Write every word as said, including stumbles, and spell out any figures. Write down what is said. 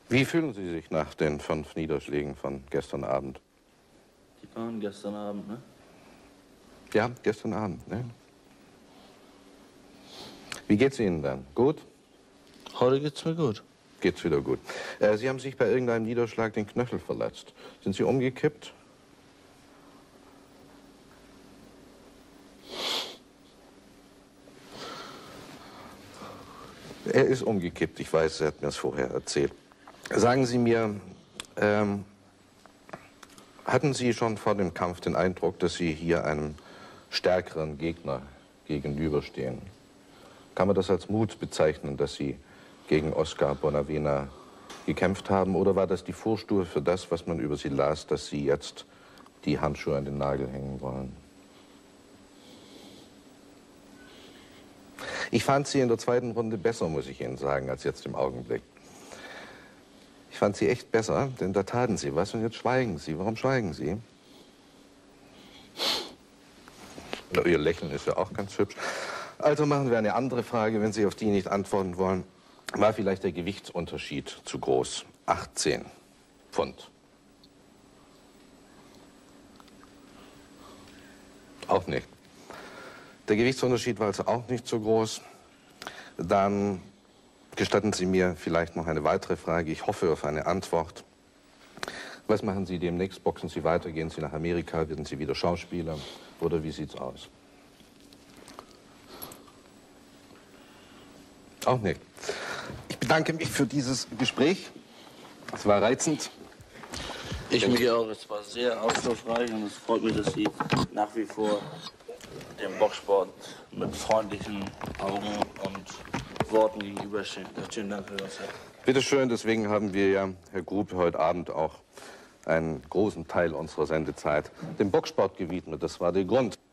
Wie fühlen Sie sich nach den fünf Niederschlägen von gestern Abend? Die waren gestern Abend, ne? Ja, gestern Abend, ne? Wie geht's Ihnen dann? Gut? Heute geht's mir gut. Geht's wieder gut. Äh, Sie haben sich bei irgendeinem Niederschlag den Knöchel verletzt. Sind Sie umgekippt? Er ist umgekippt, ich weiß, er hat mir das vorher erzählt. Sagen Sie mir, ähm, hatten Sie schon vor dem Kampf den Eindruck, dass Sie hier einem stärkeren Gegner gegenüberstehen? Kann man das als Mut bezeichnen, dass Sie gegen Oscar Bonavena gekämpft haben? Oder war das die Vorstufe für das, was man über Sie las, dass Sie jetzt die Handschuhe an den Nagel hängen wollen? Ich fand Sie in der zweiten Runde besser, muss ich Ihnen sagen, als jetzt im Augenblick. Ich fand Sie echt besser, denn da taten Sie was und jetzt schweigen Sie. Warum schweigen Sie? Na, Ihr Lächeln ist ja auch ganz hübsch. Also machen wir eine andere Frage, wenn Sie auf die nicht antworten wollen. War vielleicht der Gewichtsunterschied zu groß? achtzehn Pfund. Auch nicht. Der Gewichtsunterschied war also auch nicht so groß. Dann gestatten Sie mir vielleicht noch eine weitere Frage. Ich hoffe auf eine Antwort. Was machen Sie demnächst? Boxen Sie weiter? Gehen Sie nach Amerika? Werden Sie wieder Schauspieler? Oder wie sieht's aus? Auch nicht. Ich bedanke mich für dieses Gespräch. Es war reizend. Ich mich auch. Es war sehr aufschlussreich und es freut mich, dass Sie nach wie vor dem Boxsport mit freundlichen Augen und Worten gegenüberstehen. Vielen Dank für das. Bitte schön, deswegen haben wir ja, Herr Grube, heute Abend auch einen großen Teil unserer Sendezeit dem Boxsport gewidmet. Das war der Grund.